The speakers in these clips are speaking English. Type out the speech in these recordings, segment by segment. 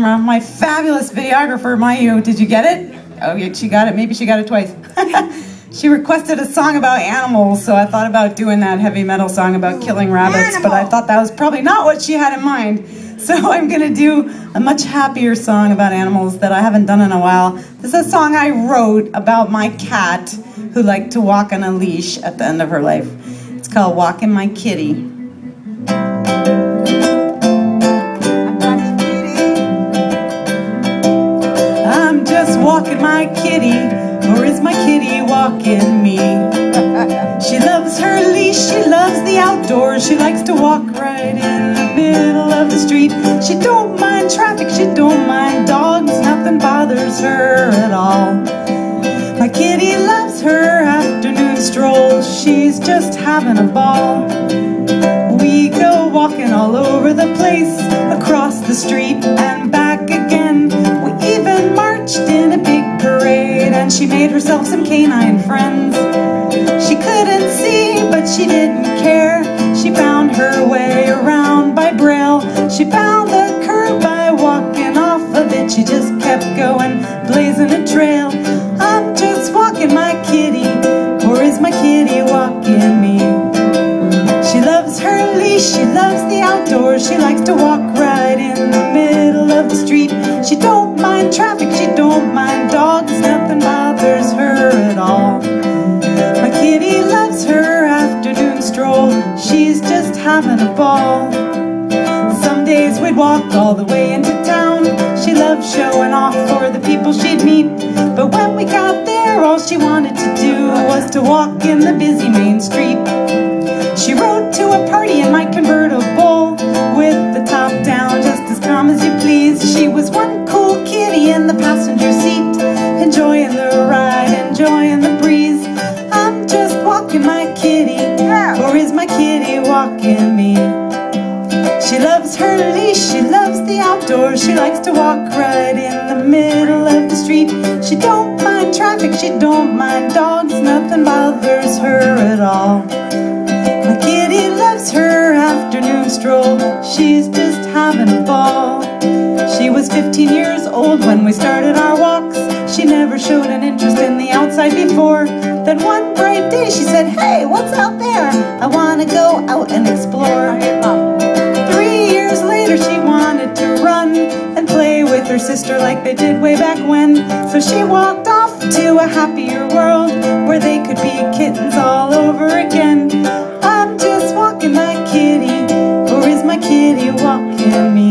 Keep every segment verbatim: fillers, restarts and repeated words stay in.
camera, my fabulous videographer, Mayu. Did you get it? Oh, yeah, she got it. Maybe she got it twice. She requested a song about animals, so I thought about doing that heavy metal song about killing rabbits, Animal. but I thought that was probably not what she had in mind. So I'm going to do a much happier song about animals that I haven't done in a while. This is a song I wrote about my cat who liked to walk on a leash at the end of her life. It's called Walking My Kitty. I'm just walking my kitty, or is my kitty walking me? She loves her leash, she loves the outdoors, she likes to walk right in the middle of the street. She don't mind traffic, she don't mind dogs, nothing bothers her at all. My kitty loves her afternoon strolls, she's just having a ball. We go walking all over the place, across the street and back again. We even marched in a big parade, and she made herself some canine friends. She couldn't see, but she didn't care. She found her way around by Braille. She found the curb by walking off of it. She just kept going, blazing a trail. I'm just walking my kitty, or is my kitty walking me? She loves her leash, she loves the outdoors, she likes to walk right in the middle of the street. She don't mind traffic, she don't mind dogs, nothing bothers her at all. My kitty loves her afternoon stroll, she's just having a ball. Some days we'd walk all the way into town, she loved showing off for the people she'd meet. But when we got there, all she wanted to do was to walk in the busy main street. She rode to a party in my convertible, with the top down, just as calm as you please. She was one cool kitty in the passenger seat, enjoying the ride, enjoying the breeze. I'm just walking my kitty, or is my kitty walking me? She loves her leash, she loves the outdoors, she likes to walk right in the middle of the street. She don't mind traffic, she don't mind dogs, nothing bothers her at all. My kitty loves her afternoon stroll, she's just having a ball. She was fifteen years old when we started our walks. She never showed an interest in the outside before. Then one bright day she said, "Hey, what's out there? I want to go out and explore." Three years later she wanted to run and play with her sister like they did way back when. So she walked off to a happier world where they could be kittens all over again. I'm just walking my kitty, or is my kitty walking me?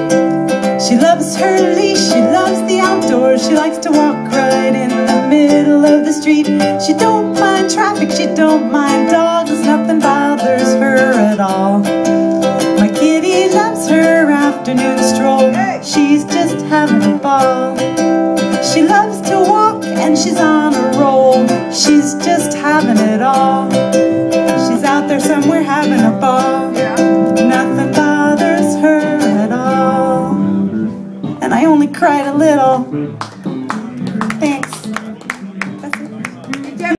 She loves her leash, she loves the outdoors, she likes to walk right in the middle of the street. She don't mind traffic, she don't mind dogs, nothing bothers her at all. My kitty loves her afternoon stroll, she's just having a ball. She loves to walk and she's on a roll, she's just having it all. She's out there somewhere having a ball, nothing bothers her at all. And I only cried a little.